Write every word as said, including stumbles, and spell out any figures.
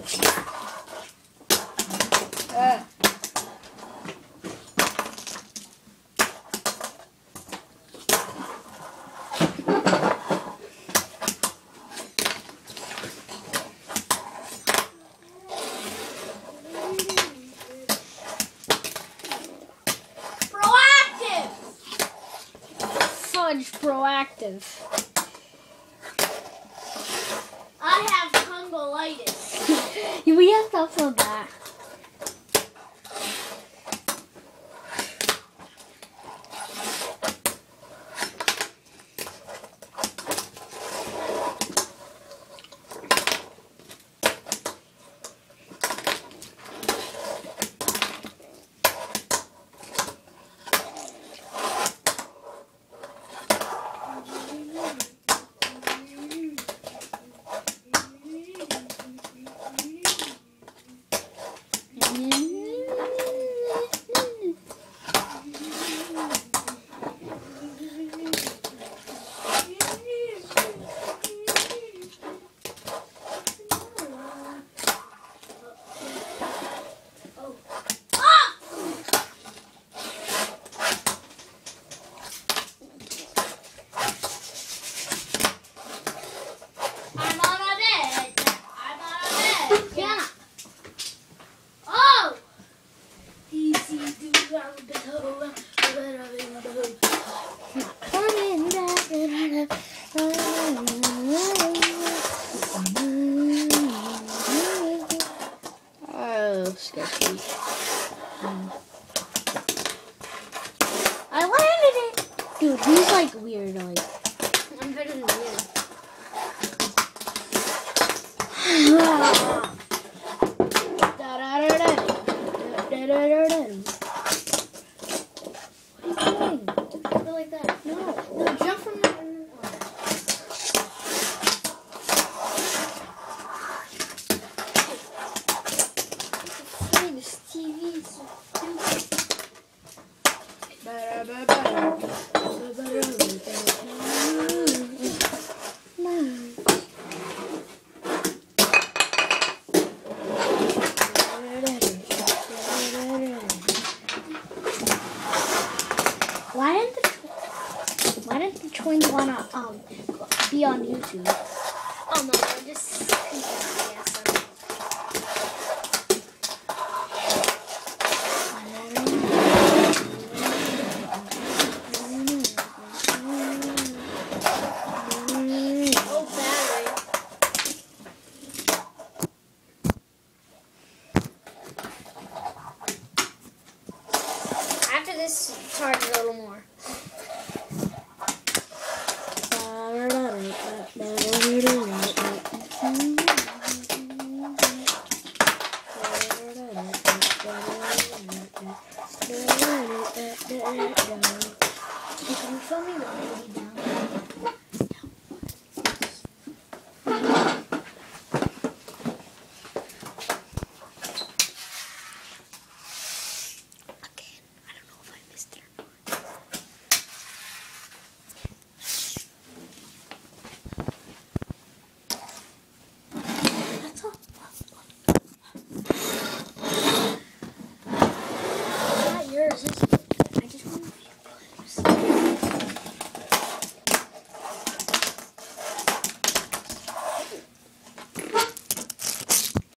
Uh. Proactive. Fudge Proactive. I have tonsillitis. We have stuff on that. I'm on a bed. I'm on a bed. Yeah. Oh. Easy do Coming back. Oh, sketchy. I landed it! Dude, he's like weird, like. I'm better than you. What are you doing? Go like that. No. No, jump from the. Hey, this T V is so Why didn't the tw- Why didn't the twins wanna um be on YouTube? Oh no, no, just. Yes, oh, battery. After this, charge a little more. Can you show me the baby